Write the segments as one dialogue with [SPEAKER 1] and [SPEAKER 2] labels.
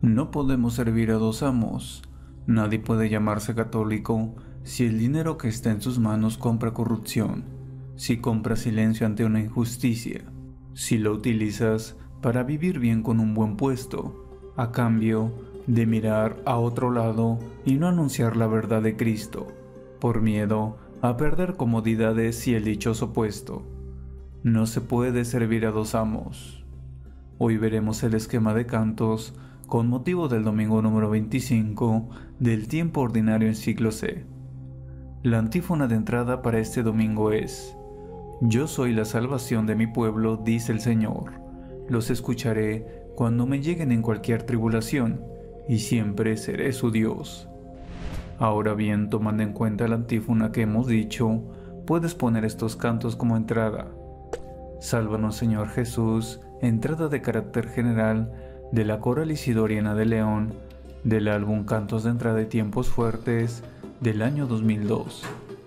[SPEAKER 1] No podemos servir a dos amos. Nadie puede llamarse católico si el dinero que está en sus manos compra corrupción, si compra silencio ante una injusticia, si lo utilizas para vivir bien con un buen puesto, a cambio de mirar a otro lado y no anunciar la verdad de Cristo, por miedo a perder comodidades y el dichoso puesto. No se puede servir a dos amos. Hoy veremos el esquema de cantos con motivo del domingo número 25 del tiempo ordinario en siglo C. La antífona de entrada para este domingo es: Yo soy la salvación de mi pueblo, dice el Señor. Los escucharé cuando me lleguen en cualquier tribulación, y siempre seré su Dios. Ahora bien, tomando en cuenta la antífona que hemos dicho, puedes poner estos cantos como entrada. Sálvanos, Señor Jesús, entrada de carácter general de la Coral Isidoriana de León, del álbum Cantos de Entrada y Tiempos Fuertes, del año 2002.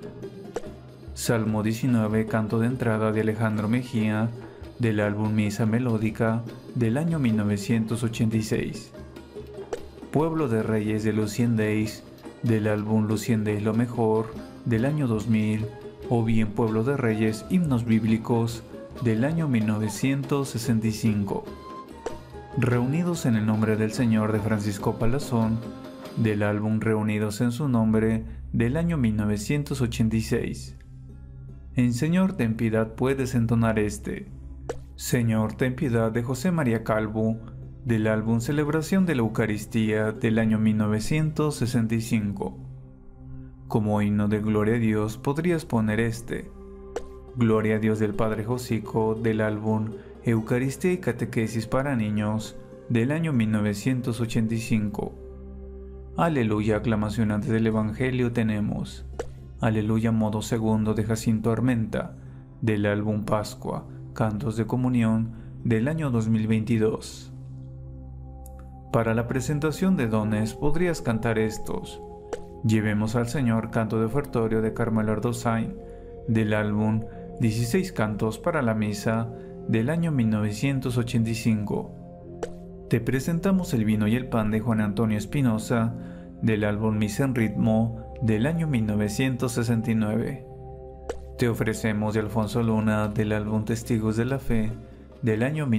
[SPEAKER 1] Salmo 19, canto de entrada de Alejandro Mejía, del álbum Misa Melódica, del año 1986. Pueblo de Reyes de Lucien Days, del álbum Lucien Days Lo Mejor, del año 2000, o bien Pueblo de Reyes, himnos bíblicos, del año 1965. Reunidos en el nombre del Señor de Francisco Palazón, del álbum Reunidos en su nombre, del año 1986. En Señor ten piedad puedes entonar este. Señor ten piedad de José María Calvo, del álbum Celebración de la Eucaristía, del año 1965. Como himno de Gloria a Dios podrías poner este. Gloria a Dios del Padre Josico, del álbum Eucaristía y Catequesis para Niños, del año 1985. Aleluya, aclamación antes del Evangelio tenemos. Aleluya, modo segundo de Jacinto Armenta, del álbum Pascua, Cantos de Comunión, del año 2022. Para la presentación de dones podrías cantar estos. Llevemos al Señor, canto de ofertorio de Carmelo Ardozain, del álbum 16 cantos para la misa, del año 1985. Te presentamos el vino y el pan de Juan Antonio Espinosa, del álbum Misa en Ritmo, del año 1969. Te ofrecemos de Alfonso Luna, del álbum Testigos de la Fe, del año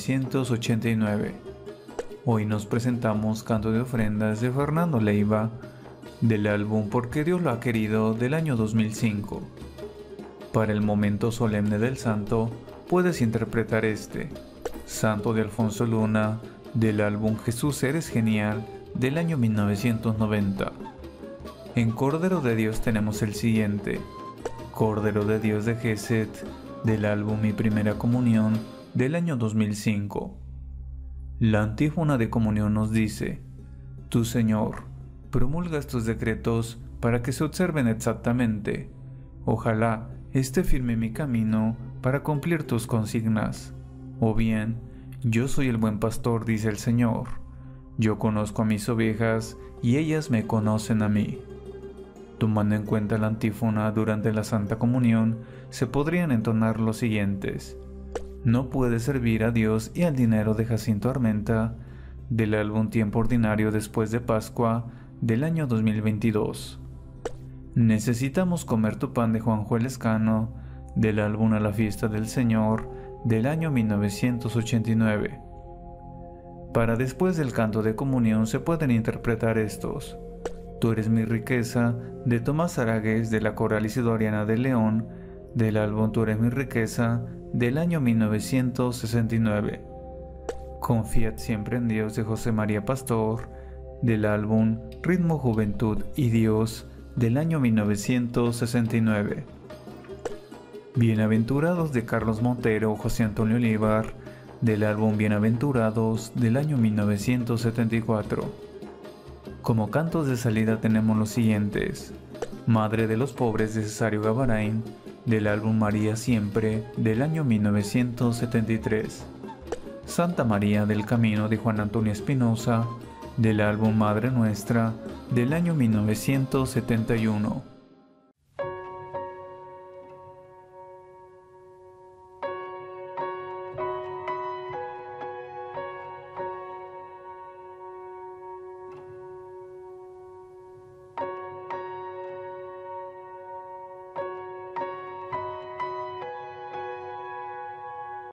[SPEAKER 1] 1989. Hoy nos presentamos Canto de Ofrendas de Fernando Leiva, del álbum Porque Dios lo ha querido, del año 2005. Para el momento solemne del santo, puedes interpretar este. Santo de Alfonso Luna, del álbum Jesús eres genial, del año 1990. En Cordero de Dios tenemos el siguiente. Cordero de Dios de Gesed, del álbum Mi Primera Comunión, del año 2005. La antífona de comunión nos dice: Tú, Señor, promulgas tus decretos para que se observen exactamente. Ojalá esté firme mi camino para cumplir tus consignas. O bien, yo soy el buen pastor, dice el Señor. Yo conozco a mis ovejas y ellas me conocen a mí. Tomando en cuenta la antífona durante la Santa Comunión, se podrían entonar los siguientes. No puedes servir a Dios y al dinero de Jacinto Armenta, del álbum Tiempo Ordinario después de Pascua, del año 2022. Necesitamos comer tu pan de Juanjo Lescano, del álbum A la Fiesta del Señor, del año 1989. Para después del canto de comunión se pueden interpretar estos. Tú eres mi riqueza, de Tomás Aragues, de la Coral Isidoriana de León, del álbum Tú eres mi riqueza, del año 1969. Confiad siempre en Dios, de José María Pastor, del álbum Ritmo, Juventud y Dios, del año 1969. Bienaventurados, de Carlos Montero, José Antonio Olivar, del álbum Bienaventurados, del año 1974. Como cantos de salida tenemos los siguientes. Madre de los Pobres, de Cesario Gavarain, del álbum María Siempre, del año 1973. Santa María del Camino, de Juan Antonio Espinosa, del álbum Madre Nuestra, del año 1971.